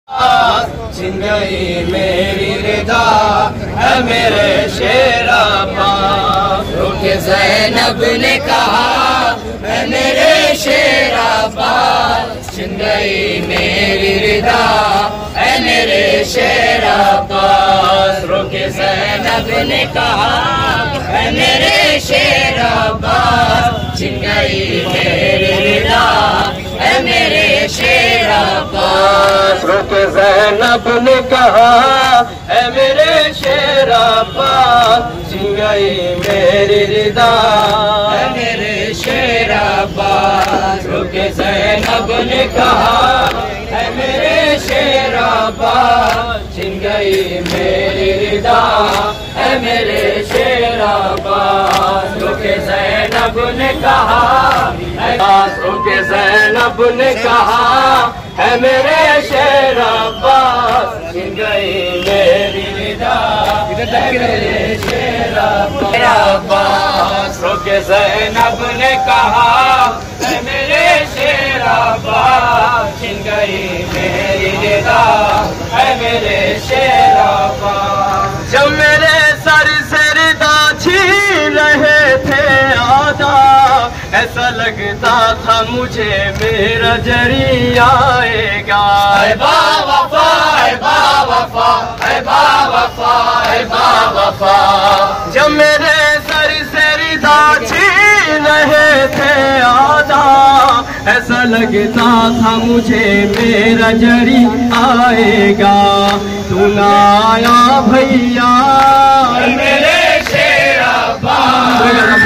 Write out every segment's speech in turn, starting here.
چھن گئی میری رضا ہے میرے شیر عباس. رخ زینب نے کہا ہے میرے شیر عباس. چھن گئی میری رضا ہے میرے شیر عباس. رخ زینب نے کہا ہے میرے شیر عباس. چھن گئی میری رضا ہے میرے شیر عباس. رخ زینب نے کہا ہے میرے شیر عباس. چھن گئی میری رضا ہے میرے شیر عباس. رخ زینب نے کہا ہے میرے شیر عباس. چھن گئی میری رضا ہے میرے شیر عباس. رخ زینب نے کہا رخ زینب نے کہا ہے میرے شیر عباس. چھن گئی میری رضا ہے میرے شیر عباس. رخ زینب نے کہا ہے میرے شیر عباس. چھن گئی میری رضا ہے میرے شیر عباس. جب میرے سر سے رضا چھین رہے تھے آدھا ایسا لگتا تھا مجھے میرا جری آئے گا. اے با وفا اے با وفا اے با وفا اے با وفا. جب میرے سر سے رضا چھین رہے تھے آدھا ایسا لگتا تھا مجھے میرا جری آئے گا. تو نہ آیا بھیا میرے شیر عباس.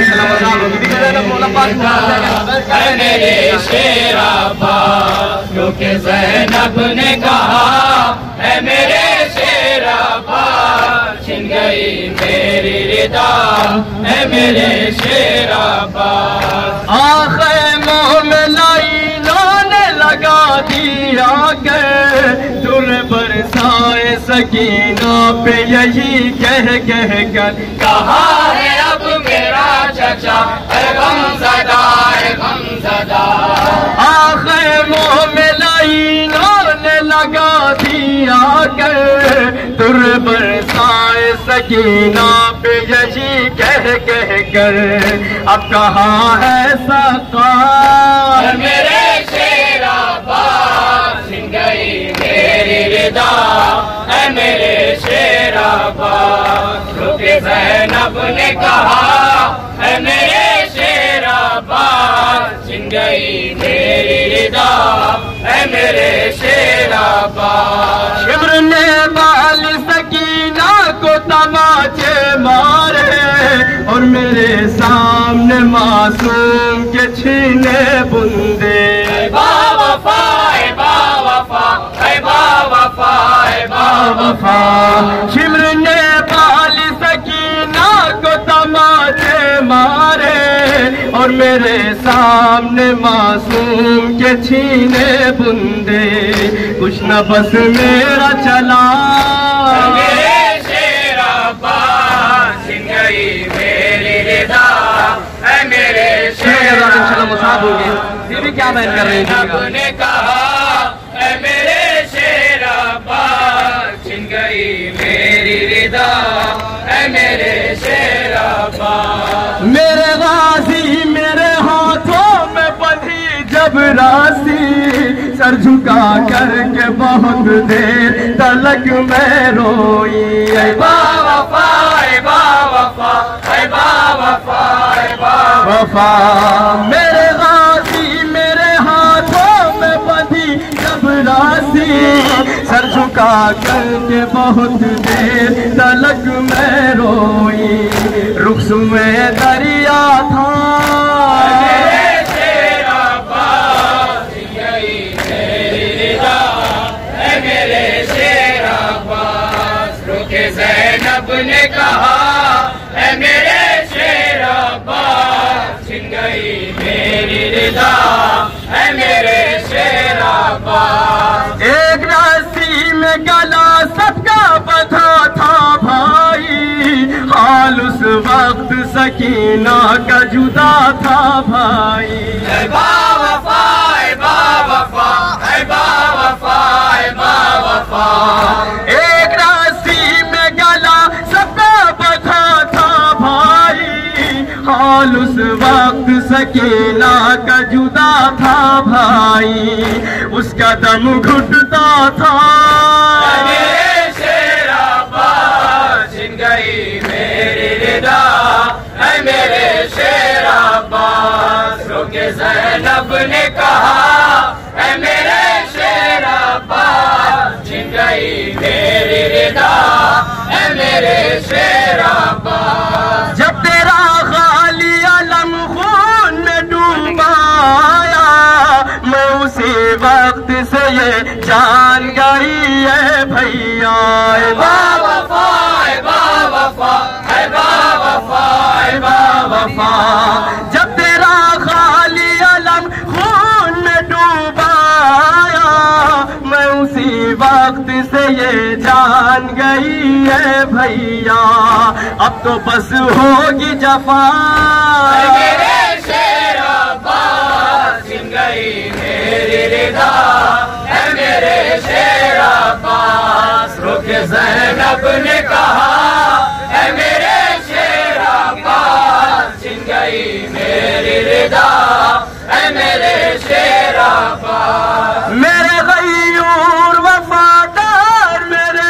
میرے شیر عباس. کیونکہ زینب نے کہا ہے میرے شیر عباس. چھن گئی میری رضا ہے میرے شیر عباس. آخر منہ میں لائنوں نے لگا دیا کر در برسائے سکینہ پہ یہی کہہ کر کہا ہے اب میرا چچا اے غمزدہ اے غمزدہ. آخر منہ میں لائنوں نے لگا دیا کر در برسائے سکینہ پہ یہی کہہ کر اب کہاں ہے سقا میرے شیر عباس. چھن گئی میری رضا ہے میرے شیر عباس. رخ زینب نے کہا ہے میرے شیر عباس. چھن گئی میری رضا ہے میرے شیر عباس. شمر نے بال سکینہ کو تماچے مارے اور میرے سامنے معصوم کے چھینے بندے. اے با وفا اے با وفا اے با وفا اے با وفا. شمر نے بال سکینہ کو تماچے مارے اور میرے سامنے معصوم کے چھینے بندے. کچھ نہ بس میرا چلا میرے شیر عباس. چھن گئی میری رضا ہے میرے شیر عباس. یہ بھی کیا بیان کر رہے ہیں. زینب نے کہا ہے میرے شیر عباس. چھن گئی میری رضا ہے میرے شیر عباس. میرے غازی میرے ہاتھوں میں بندھی جب راسی سر جھکا کر کے بہت دیر تلک میں روئی. اے با وفا اے با وفا اے با وفا اے با وفا. میرے غازی میرے ہاتھوں میں بندھی جب راسی سر جھکا کر کے بہت دیر تلک میں روئی. رخ میں دریا تھا میرے شیر عباس. چھن گئی میری رضا ہے میرے شیر عباس. رخ زینب نے کہا ہے میرے شیر عباس. چھن گئی میری رضا ہے میرے شیر عباس. ایک رسی میں گلا سب کا بدھا تھا بھائی حال اس وقت سکینہ کا جدا تھا بھائی. اے با وفا اے با وفا اے با وفا اے با وفا. سکینہ کا جدا تھا بھائی، اس کا دم گھٹتا تھا. میرے شیر عباس چھن گئی میری ردا، اے میرے شیر عباس. رو کے زینب نے کہا اے میرے شیر عباس چھن گئی میری ردا، اے میرے شیر عباس. جب تیرا خالی علم خون میں ڈوبایا، میں اسی وقت سے یہ جان گئی ہے بھیا. اے با وفا، اے با وفا، اے با وفا، اے با وفا. جب تیرا خالی علم خون میں ڈوبایا، میں اسی وقت سے یہ جان گئی ہے بھیا. اب تو بس ہوگی جفا. اے میرے شیر عباس چھن گئی میری ردا، اے میرے شیر عباس. رو کے زینب نے کہا اے میرے شیر عباس چھن گئی میری ردا، اے میرے شیر عباس. میرے غیور وفادار میرے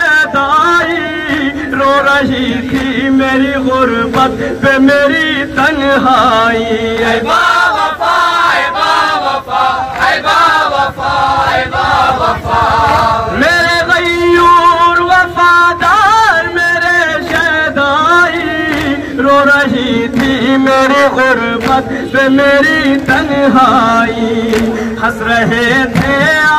شیدائی، رو رہی تھی میری غربت پہ میری تنہائی. اے با وفا، اے با وفا، اے با وفا، اے با وفا. میرے غیور وفادار میرے شیدائی، رو رہی تھی میری غربت پہ میری تنہائی. ہنس رہے تھے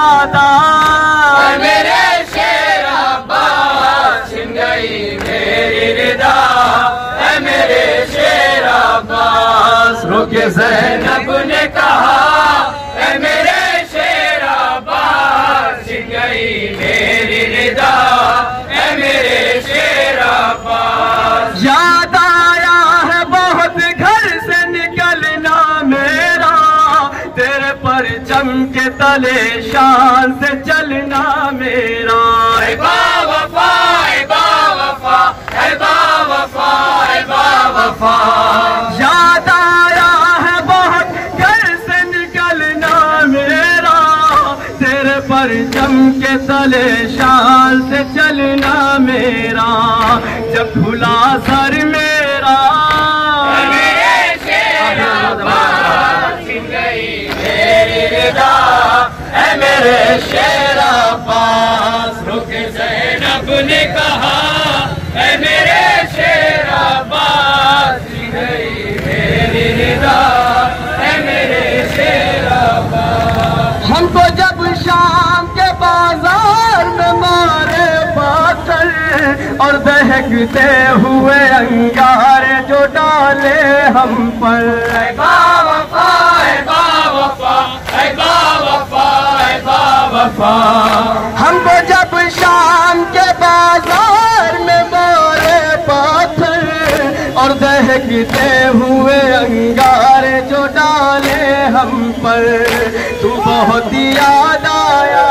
آداب. اے میرے شیر عباس چھن گئی میری ردا، اے میرے شیر عباس. رو کے زینب نے کہا اے میرے شیر عباس چھن گئی میری ردا، اے میرے شیر عباس. یاد آیا ہے بہت گھر سے نکلنا میرا، تیرے پرچم کے تلے شان سے چلنا میرا. اے با وفا، اے با وفا، اے با وفا، اے با وفا. یاد آیا ہے بہت گھر سے نکلنا میرا، تیرے پرچم کے تلے شان سے چلنا میرا. جب کھلا سر میرا اے میرے شیر عباس چھن گئی میری ردا، اے میرے شیر عباس. رو کے زینب نے کہا اے میرے شیر عباس چھن گئی میری ردا، اے میرے شیر عباس. ہم کو جب شام کے بازار میں مارے پاتھر اور دہکتے ہوئے انگارے جو ڈالے ہم پر. اے با وفا، اے با وفا، اے با وفا، اے با وفا. ہم کو جب شام کے بازار میں مارے پاتھر اور دہکتے ہوئے انگارے جو ڈالے ہم پر، تو بہت یاد آیا.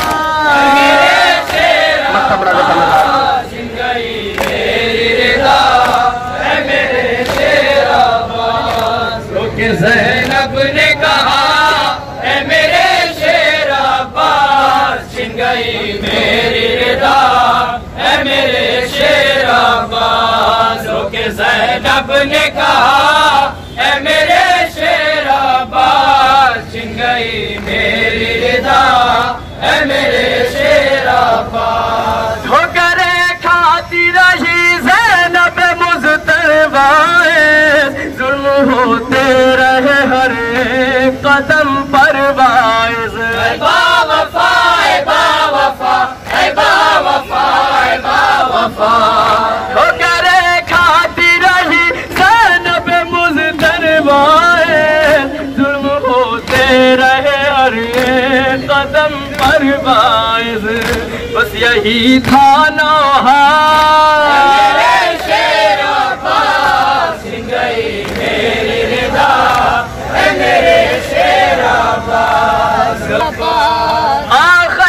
میرے شیر عباس چھن گئی میری ردا، اے میرے شیر عباس. رو کے زینب نے کہا اے میرے شیر عباس چھن گئی میری ردا، اے میرے شیر عباس. رو کے زینب نے کہا اے میرے شیر عباس چھن گئی میری ردا، اے میرے شیر عباس. ٹھوکرے کھاتی رہی زینب مضطربائے، ظلم ہوتے رہے ہر ایک قدم پر باعث. اے با وفا، اے با وفا، اے با وفا، اے با وفا. ٹھوکرے کھاتی رہی زینب مضطربائے، ظلم ہوتے رہے ہر ایک قدم پر باعث. بس یہی تھا نوحہ. میرے شیر عباس چھن گئی میری ردا، اے میرے شیر عباس.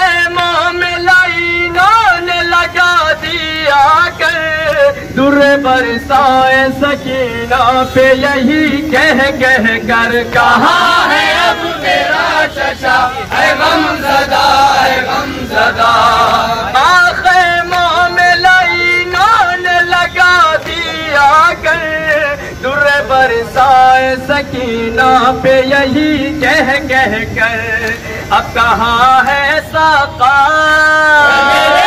خیموں میں لائنوں نے لگا دیا کر در برسائے سکینہ پہ یہی کہہ کر کہاں ہے اب میرا چچا اے غم زدہ اے غم زدہ خیموں میں لائنوں نے لگا دیا کر در برسائے سکینہ پہ یہی کہہ کر اب کہاں ہے ساقا